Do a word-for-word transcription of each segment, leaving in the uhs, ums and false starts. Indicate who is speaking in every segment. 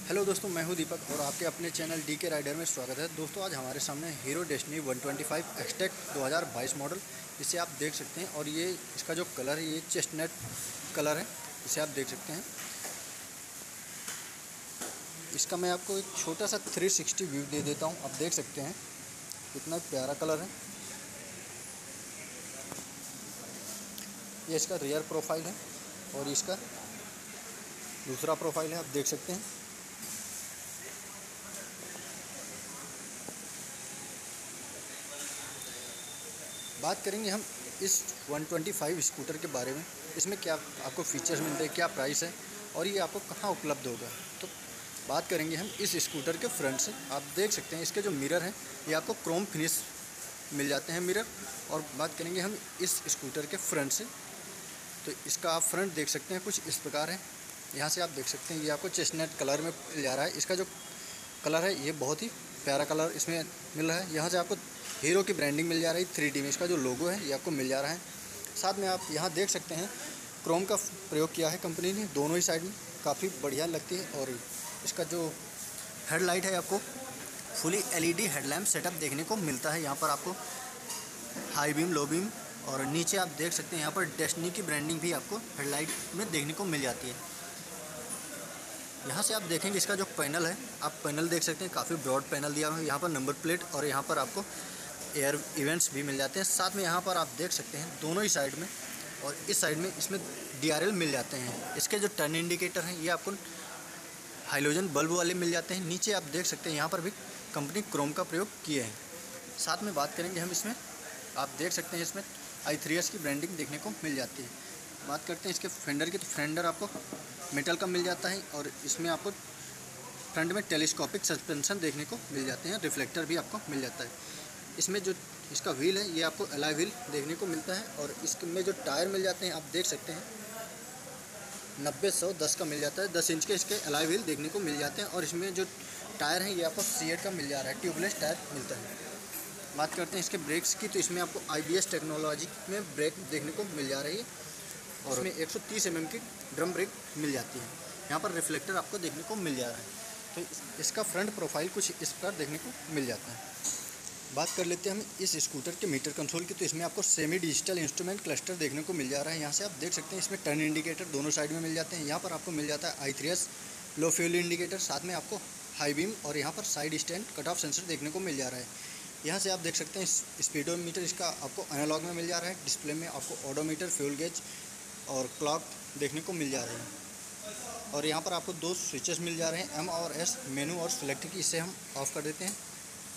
Speaker 1: Hello दोस्तों, मैं हूं दीपक और आपके अपने चैनल डी के राइडर में स्वागत है। दोस्तों आज हमारे सामने Hero Destiny one twenty five Xtec दो हज़ार बाईस मॉडल, इसे आप देख सकते हैं। और ये इसका जो कलर है ये चेस्टनट कलर है, इसे आप देख सकते हैं। इसका मैं आपको एक छोटा सा थ्री सिक्सटी व्यू दे देता हूं। आप देख सकते हैं कितना प्यारा कलर है। ये इसका रियर प्रोफाइल है और इसका दूसरा प्रोफाइल है, आप देख सकते हैं। बात करेंगे हम इस वन ट्वेंटी फाइव स्कूटर के बारे में। इसमें क्या आपको फीचर्स मिलते हैं, क्या प्राइस है और ये आपको कहाँ उपलब्ध होगा। तो बात करेंगे हम इस स्कूटर के फ्रंट से। आप देख सकते हैं इसके जो मिरर हैं ये आपको क्रोम फिनिश मिल जाते हैं मिरर। और बात करेंगे हम इस स्कूटर के फ्रंट से, तो इसका आप फ्रंट देख सकते हैं कुछ इस प्रकार है। यहाँ से आप देख सकते हैं ये आपको चेस्टनट कलर में मिल जा रहा है। इसका जो कलर है ये बहुत ही प्यारा कलर इसमें मिल रहा है। यहाँ से आपको हीरो की ब्रांडिंग मिल जा रही है थ्री डी में। इसका जो लोगो है ये आपको मिल जा रहा है। साथ में आप यहाँ देख सकते हैं क्रोम का प्रयोग किया है कंपनी ने दोनों ही साइड में, काफ़ी बढ़िया लगती है। और इसका जो हेडलाइट है आपको फुली एलईडी हेडलैम्प सेटअप देखने को मिलता है। यहाँ पर आपको हाई बीम, लो बीम और नीचे आप देख सकते हैं यहाँ पर डेस्टिनी की ब्रांडिंग भी आपको हेडलाइट में देखने को मिल जाती है। यहाँ से आप देखेंगे इसका जो पैनल है, आप पैनल देख सकते हैं काफ़ी ब्रॉड पैनल दिया हुआ है। यहाँ पर नंबर प्लेट और यहाँ पर आपको एयर इवेंट्स भी मिल जाते हैं। साथ में यहाँ पर आप देख सकते हैं दोनों ही साइड में और इस साइड में इसमें डी आर एल मिल जाते हैं। इसके जो टर्न इंडिकेटर हैं ये आपको हाइलोजन बल्ब वाले मिल जाते हैं। नीचे आप देख सकते हैं यहाँ पर भी कंपनी क्रोम का प्रयोग किए हैं। साथ में बात करेंगे हम इसमें, आप देख सकते हैं इसमें आई थ्री एस की ब्रांडिंग देखने को मिल जाती है। बात करते हैं इसके फेंडर की, तो फेंडर आपको मेटल का मिल जाता है और इसमें आपको फ्रंट में टेलीस्कोपिक सस्पेंशन देखने को मिल जाते हैं। रिफ्लेक्टर भी आपको मिल जाता है। इसमें जो इसका व्हील है ये आपको एलॉय व्हील देखने को मिलता है। और इसमें जो टायर मिल जाते हैं आप देख सकते हैं नब्बे सौ दस का मिल जाता है। दस इंच के इसके एलॉय व्हील देखने को मिल जाते हैं। और इसमें जो टायर है ये आपको सीएट का मिल जा रहा है, ट्यूबलेस टायर मिलता है। बात करते हैं इसके ब्रेक्स की, तो इसमें आपको आई बी एस टेक्नोलॉजी में ब्रेक देखने को मिल जा रही है और इसमें एक सौ तीस एम एम की ड्रम ब्रेक मिल जाती है। यहाँ पर रिफ्लेक्टर आपको देखने को मिल जा रहा है। तो इसका फ्रंट प्रोफाइल कुछ इस प्रकार देखने को मिल जाता है। बात कर लेते हैं हम इस स्कूटर के मीटर कंसोल की, तो इसमें आपको सेमी डिजिटल इंस्ट्रूमेंट क्लस्टर देखने को मिल जा रहा है। यहाँ से आप देख सकते हैं इसमें टर्न इंडिकेटर दोनों साइड में मिल जाते हैं। यहाँ पर आपको मिल जाता है I three S low fuel indicator, साथ में आपको हाई बीम और यहाँ पर side stand cut off sensor देखने को मिल जा रहा है। यहाँ से आप देख सकते हैं स्पीडोमीटर इसका आपको एनालॉग में मिल जा रहा है। डिस्प्ले में आपको ओडोमीटर, फ्यूल गेज और क्लॉक देखने को मिल जा रही है। और यहाँ पर आपको दो स्विचेस मिल जा रहे हैं, एम और एस, मेनू और सिलेक्ट की। इसे हम ऑफ कर देते हैं।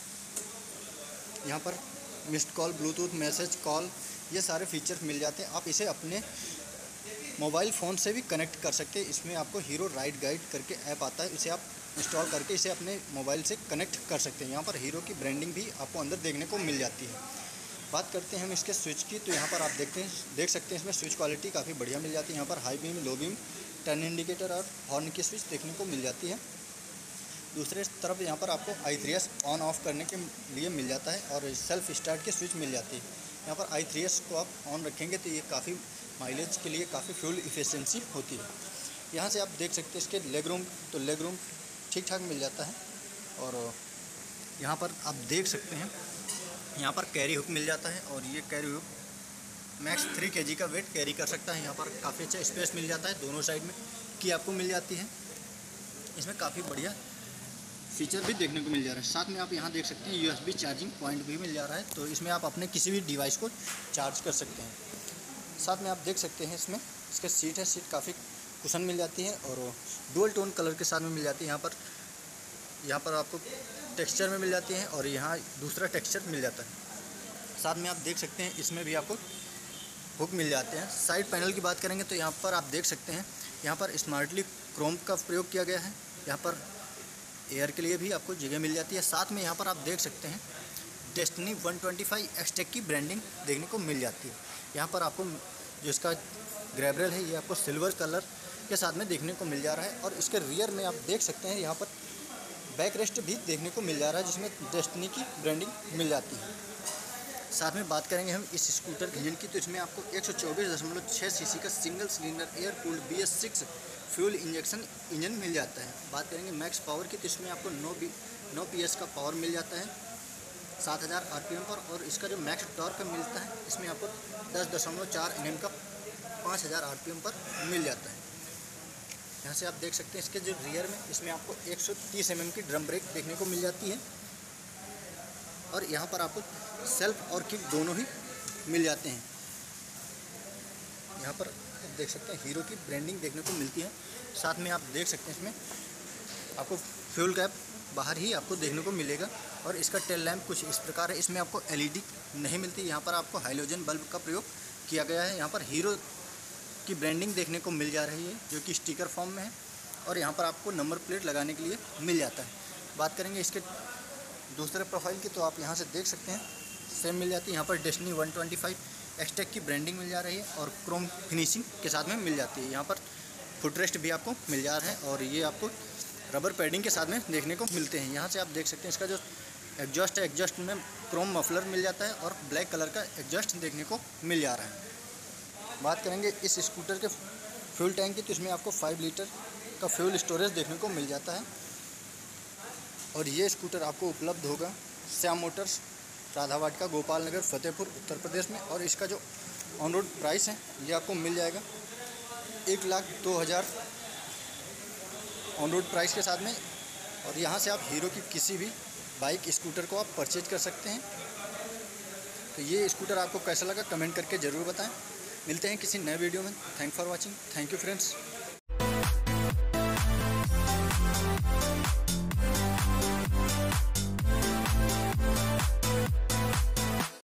Speaker 1: यहाँ पर missed call, Bluetooth, message, call, ये सारे फीचर्स मिल जाते हैं। आप इसे अपने मोबाइल फ़ोन से भी कनेक्ट कर सकते हैं। इसमें आपको हीरो राइड गाइड करके ऐप आता है, इसे आप इंस्टॉल करके इसे अपने मोबाइल से कनेक्ट कर सकते हैं। यहाँ पर हीरो की ब्रांडिंग भी आपको अंदर देखने को मिल जाती है। बात करते हैं हम इसके स्विच की, तो यहाँ पर आप देखते हैं देख सकते हैं इसमें स्विच क्वालिटी काफ़ी बढ़िया मिल जाती है। यहाँ पर high beam, low beam, turn indicator और हॉर्न की स्विच देखने को मिल जाती है। दूसरे तरफ यहाँ पर आपको I three S on off करने के लिए मिल जाता है और सेल्फ स्टार्ट की स्विच मिल जाती है। यहाँ पर आई थ्री एस को आप ऑन रखेंगे तो ये काफ़ी माइलेज के लिए काफ़ी फ्यूल इफिशिएंसी होती है। यहाँ से आप देख सकते हैं इसके लेग रूम, तो लेग रूम ठीक ठाक मिल जाता है। और यहाँ पर आप देख सकते हैं यहाँ पर कैरी हुक मिल जाता है और ये कैरी हुक मैक्स थ्री के जी का वेट कैरी कर सकता है। यहाँ पर काफ़ी अच्छा स्पेस मिल जाता है, दोनों साइड में की आपको मिल जाती है। इसमें काफ़ी बढ़िया फीचर भी देखने को मिल जा रहा है। साथ में आप यहाँ देख सकते हैं यूएसबी चार्जिंग पॉइंट भी मिल जा रहा है, तो इसमें आप अपने किसी भी डिवाइस को चार्ज कर सकते हैं। साथ में आप देख सकते हैं इसमें इसका सीट है, सीट काफ़ी कुशन मिल जाती है और डुअल टोन कलर के साथ में मिल जाती है। यहाँ पर यहाँ पर आपको टेक्सचर में मिल जाती है और यहाँ दूसरा टेक्सचर मिल जाता है। साथ में आप देख सकते हैं इसमें भी आपको हुक मिल जाते हैं। साइड पैनल की बात करेंगे तो यहाँ पर आप देख सकते हैं यहाँ पर स्मार्टली क्रोम का प्रयोग किया गया है। यहाँ पर एयर के लिए भी आपको जगह मिल जाती है। साथ में यहाँ पर आप देख सकते हैं Destiny one twenty five Xtec की ब्रांडिंग देखने को मिल जाती है। यहाँ पर आपको जो इसका ग्रैबरेल है ये आपको सिल्वर कलर के साथ में देखने को मिल जा रहा है। और इसके रियर में आप देख सकते हैं यहाँ पर बैक रेस्ट भी देखने को मिल जा रहा है जिसमें डेस्टिनी की ब्रांडिंग मिल जाती है। साथ में बात करेंगे हम इस स्कूटर के इंजन की, तो इसमें आपको एक सौ चौबीस दशमलव छः सीसी का single cylinder air cooled B S six fuel injection engine मिल जाता है। बात करेंगे मैक्स पावर की, तो इसमें आपको नौ बी नौ पी एस का पावर मिल जाता है सात हज़ार आर पी एम पर। और इसका जो मैक्स टॉर्क मिलता है इसमें आपको दस दशमलव चार एन एम का पाँच हज़ार आर पी एम पर मिल जाता है। यहाँ से आप देख सकते हैं इसके जो रियर में, इसमें आपको एक सौ तीस एम एम की ड्रम ब्रेक देखने को मिल जाती है। और यहाँ पर आपको सेल्फ और किक दोनों ही मिल जाते हैं। यहाँ पर आप देख सकते हैं हीरो की ब्रांडिंग देखने को मिलती है। साथ में आप देख सकते हैं इसमें आपको फ्यूल कैप बाहर ही आपको देखने को मिलेगा। और इसका टेल लैंप कुछ इस प्रकार है, इसमें आपको एल ई डी नहीं मिलती। यहाँ पर आपको हाइलोजन बल्ब का प्रयोग किया गया है। यहाँ पर हीरो की ब्रांडिंग देखने को मिल जा रही है जो कि स्टिकर फॉर्म में है। और यहाँ पर आपको नंबर प्लेट लगाने के लिए मिल जाता है। बात करेंगे इसके दूसरे प्रोफाइल की, तो आप यहाँ से देख सकते हैं सेम मिल जाती है। यहाँ पर Destiny one twenty five Xtec की ब्रांडिंग मिल जा रही है और क्रोम फिनिशिंग के साथ में मिल जाती है। यहाँ पर फुटरेस्ट भी आपको मिल जा रहा है और ये आपको रबर पैडिंग के साथ में देखने को मिलते हैं। यहाँ से आप देख सकते हैं इसका जो एग्जॉस्ट है, एग्जॉस्ट में क्रोम मफलर मिल जाता है और ब्लैक कलर का एग्जॉस्ट देखने को मिल जा रहा है। बात करेंगे इस स्कूटर के फ्यूल टैंक की, तो इसमें आपको पाँच लीटर का फ्यूल स्टोरेज देखने को मिल जाता है। और ये स्कूटर आपको उपलब्ध होगा श्याम मोटर्स, राधावाटिका, गोपाल नगर, फतेहपुर, उत्तर प्रदेश में। और इसका जो ऑन रोड प्राइस है ये आपको मिल जाएगा एक लाख दो हज़ार ऑन रोड प्राइस के साथ में। और यहाँ से आप हीरो की किसी भी बाइक स्कूटर को आप परचेज कर सकते हैं। तो ये स्कूटर आपको कैसा लगा कमेंट करके ज़रूर बताएं। मिलते हैं किसी नए वीडियो में। Thank for watching. Thank you friends.